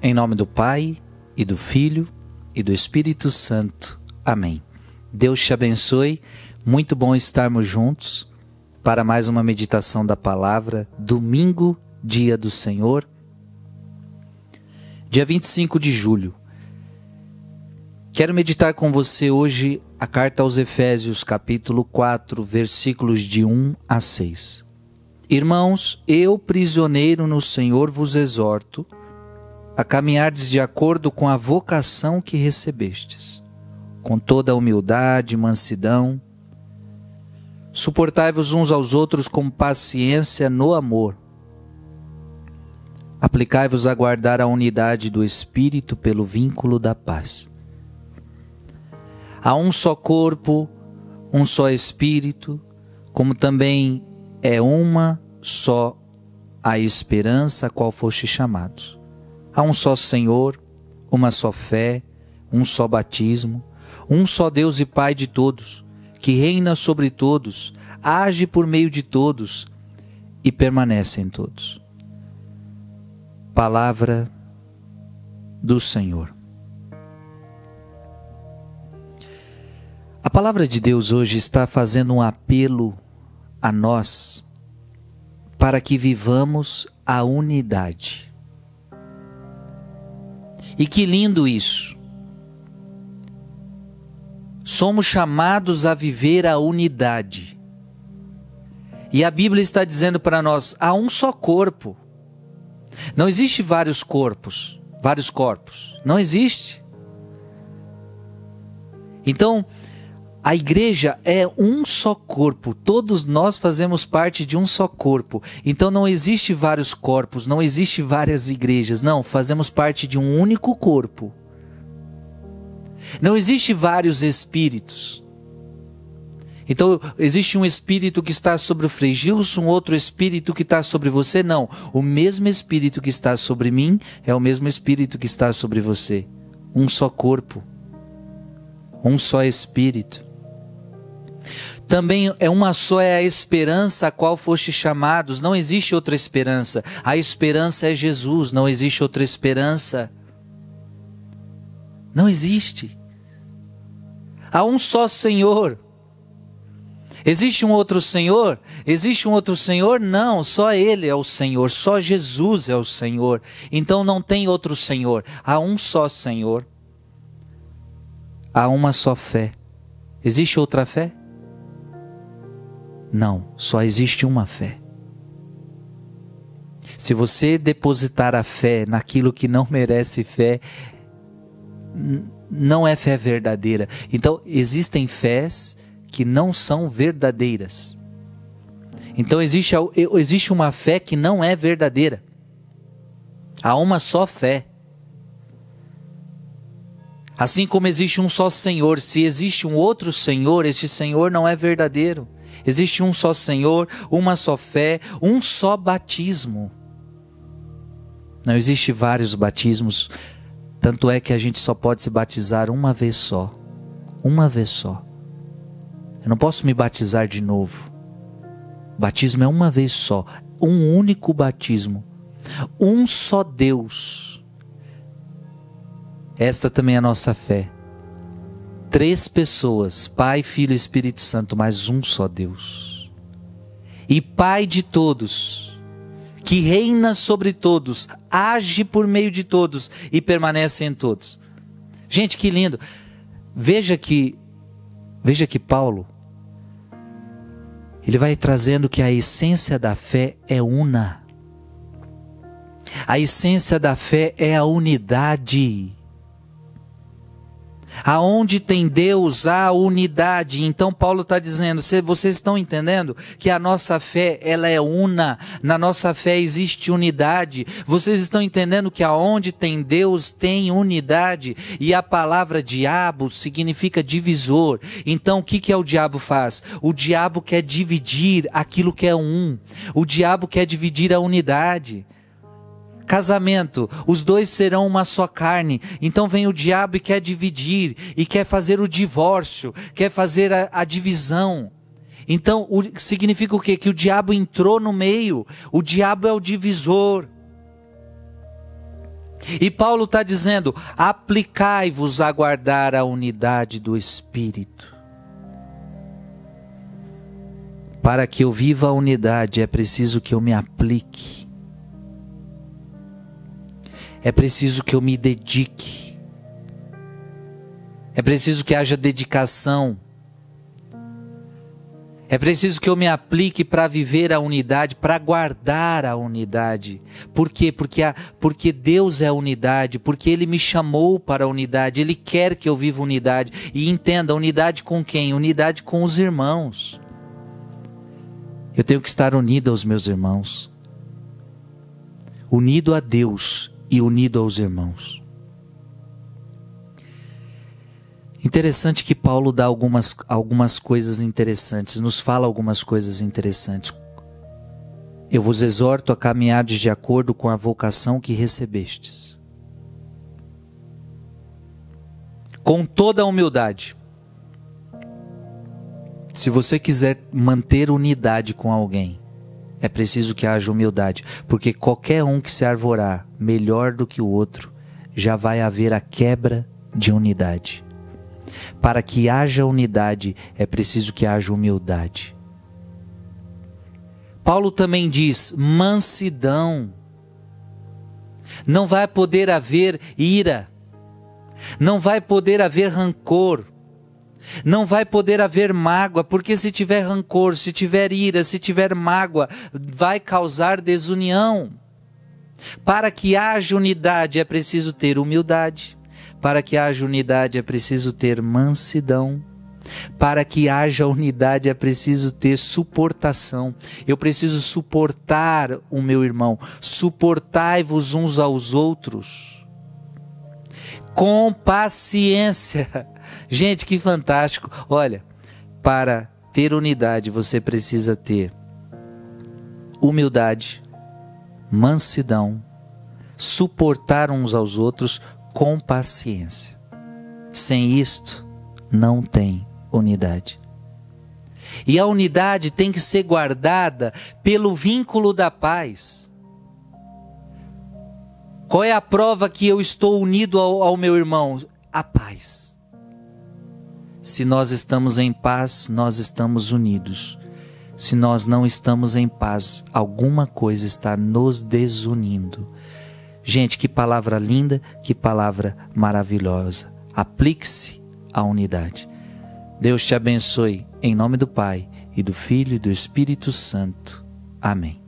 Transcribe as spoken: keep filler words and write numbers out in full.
Em nome do Pai, e do Filho, e do Espírito Santo. Amém. Deus te abençoe. Muito bom estarmos juntos para mais uma meditação da palavra. Domingo, dia do Senhor. Dia vinte e cinco de julho. Quero meditar com você hoje a carta aos Efésios, capítulo quatro, versículos de um a seis. Irmãos, eu, prisioneiro no Senhor, vos exorto a caminhardes de acordo com a vocação que recebestes, com toda a humildade e mansidão. Suportai-vos uns aos outros com paciência no amor. Aplicai-vos a guardar a unidade do Espírito pelo vínculo da paz. Há um só corpo, um só Espírito, como também é uma só a esperança a qual foste chamados. Há um só Senhor, uma só fé, um só batismo, um só Deus e Pai de todos, que reina sobre todos, age por meio de todos e permanece em todos. Palavra do Senhor. A palavra de Deus hoje está fazendo um apelo a nós para que vivamos a unidade. E que lindo isso! Somos chamados a viver a unidade. E a Bíblia está dizendo para nós, há um só corpo. Não existe vários corpos, vários corpos. Não existe. Então, a igreja é um só corpo. Todos nós fazemos parte de um só corpo. Então não existe vários corpos, não existe várias igrejas. Não, fazemos parte de um único corpo. Não existe vários espíritos. Então existe um espírito que está sobre o Frei Gilson, um outro espírito que está sobre você. Não, o mesmo espírito que está sobre mim é o mesmo espírito que está sobre você. Um só corpo. Um só espírito. Também é uma só é a esperança a qual foste chamados. Não existe outra esperança. A esperança é Jesus. Não existe outra esperança. Não existe. Há um só Senhor. Existe um outro Senhor? Existe um outro Senhor? Não, só Ele é o Senhor. Só Jesus é o Senhor. Então não tem outro Senhor. Há um só Senhor. Há uma só fé. Existe outra fé? Não, só existe uma fé. Se você depositar a fé naquilo que não merece fé, não é fé verdadeira. Então, existem fés que não são verdadeiras. Então, existe, existe uma fé que não é verdadeira. Há uma só fé. Assim como existe um só Senhor, se existe um outro Senhor, esse Senhor não é verdadeiro. Existe um só Senhor, uma só fé, um só batismo. Não existe vários batismos, tanto é que a gente só pode se batizar uma vez só. Uma vez só. Eu não posso me batizar de novo. O batismo é uma vez só, um único batismo. Um só Deus. Esta também é a nossa fé. Três pessoas, Pai, Filho e Espírito Santo, mas um só Deus. E Pai de todos, que reina sobre todos, age por meio de todos e permanece em todos. Gente, que lindo. Veja que, veja que Paulo, ele vai trazendo que a essência da fé é una. A essência da fé é a unidade. Aonde tem Deus, há unidade. Então Paulo está dizendo, vocês estão entendendo que a nossa fé, ela é una. Na nossa fé existe unidade. Vocês estão entendendo que aonde tem Deus, tem unidade. E a palavra diabo significa divisor. Então o que, que é o diabo faz? O diabo quer dividir aquilo que é um. O diabo quer dividir a unidade. Casamento, os dois serão uma só carne. Então vem o diabo e quer dividir, e quer fazer o divórcio, quer fazer a, a divisão. Então o, significa o quê? Que o diabo entrou no meio. O diabo é o divisor. E Paulo está dizendo: aplicai-vos a guardar a unidade do Espírito. Para que eu viva a unidade, é preciso que eu me aplique. É preciso que eu me dedique. É preciso que haja dedicação. É preciso que eu me aplique para viver a unidade, para guardar a unidade. Por quê? Porque, a, porque Deus é a unidade, porque Ele me chamou para a unidade, Ele quer que eu viva unidade. E entenda, unidade com quem? Unidade com os irmãos. Eu tenho que estar unido aos meus irmãos. Unido a Deus e unido aos irmãos. Interessante que Paulo dá algumas, algumas coisas interessantes, nos fala algumas coisas interessantes. Eu vos exorto a caminhardes de acordo com a vocação que recebestes. Com toda a humildade. Se você quiser manter unidade com alguém, é preciso que haja humildade, porque qualquer um que se arvorar melhor do que o outro, já vai haver a quebra de unidade. Para que haja unidade, é preciso que haja humildade. Paulo também diz: mansidão. Não vai poder haver ira. Não vai poder haver rancor. Não vai poder haver mágoa, porque se tiver rancor, se tiver ira, se tiver mágoa, vai causar desunião. Para que haja unidade, é preciso ter humildade. Para que haja unidade, é preciso ter mansidão. Para que haja unidade, é preciso ter suportação. Eu preciso suportar o meu irmão. Suportai-vos uns aos outros. Com paciência. Gente, que fantástico. Olha, para ter unidade, você precisa ter humildade, mansidão, suportar uns aos outros com paciência. Sem isto, não tem unidade. E a unidade tem que ser guardada pelo vínculo da paz. Qual é a prova que eu estou unido ao, ao meu irmão? A paz. Se nós estamos em paz, nós estamos unidos. Se nós não estamos em paz, alguma coisa está nos desunindo. Gente, que palavra linda, que palavra maravilhosa. Aplique-se à unidade. Deus te abençoe, em nome do Pai, e do Filho e do Espírito Santo. Amém.